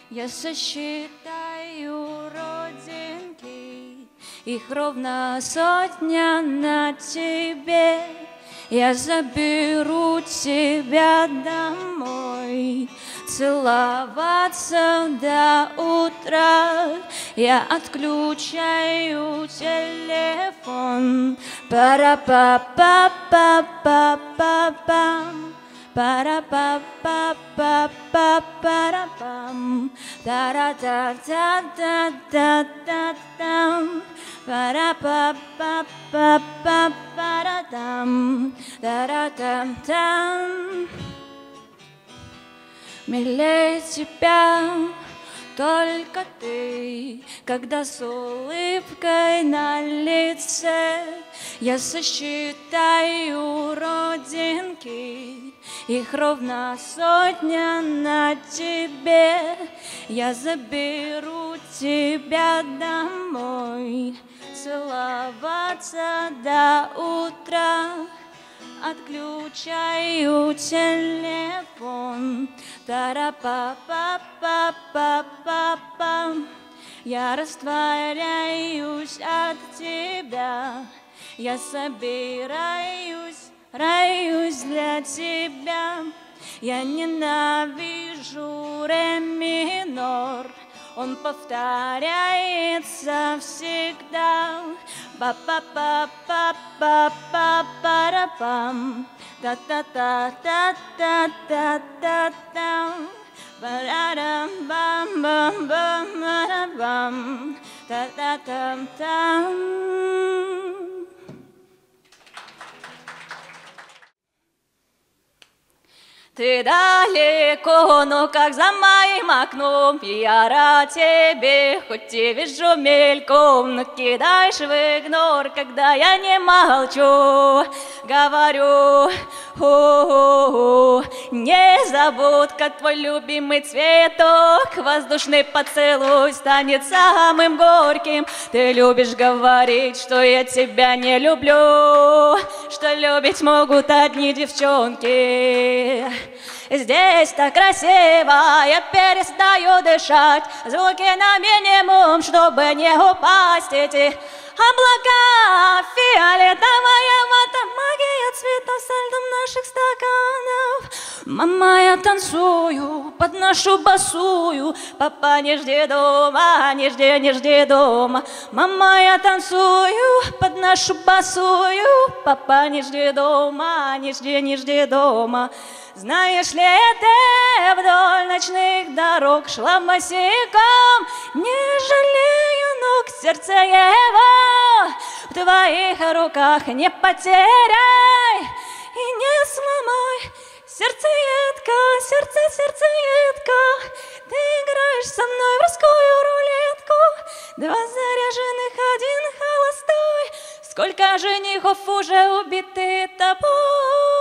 Я сосчитаю родинки, их ровно 100 на тебе. Я заберу тебя домой, целоваться до утра. Я отключаю телефон. Пара-па-па-па-па-пам. Пара-па-па-па-па-пара-пам. Тара-та-та-та-та-та-там. Пара-па-па-па-па-пара-там. Тара-там-там. Милее тебя только ты, когда с улыбкой на лице. Я сосчитаю родинки, их ровно 100 на тебе. Я заберу тебя домой, целоваться до утра. Отключаю телефон. Тара-па-па-па-па-па-пам. Я растворяюсь от тебя. Я собираюсь, раюсь для тебя. Я ненавижу ре минор. Он повторяется всегда. Па-па-па-па-па-па-пара-пам. Та-та-та-та-та-та-та-там. Ба-ра-рам-бам-бам-бам-бам. Та-та-там-там. Ты далеко, но как за моим окном я рад тебе, хоть и вижу мельком, но кидаешь в игнор, когда я не молчу. Говорю, не забудь, как твой любимый цветок, воздушный поцелуй станет самым горьким. Ты любишь говорить, что я тебя не люблю, что любить могут одни девчонки. Здесь так красиво, я перестаю дышать, звуки на минимум, чтобы не упасть. Эти облака, фиолетовая вата, магия цветов со льдом наших стаканов. Мама, я танцую под нашу басую, папа, не жди дома, не жди дома. Мама, я танцую под нашу басую, папа, не жди дома, не жди дома. Знаешь ли, ты вдоль ночных дорог шла босиком, не жалея ног, сердце его в твоих руках не потеряй и не сломай. Сердце едко, сердце едко, ты играешь со мной в русскую рулетку. Два заряженных, один холостой, сколько женихов уже убиты тобой.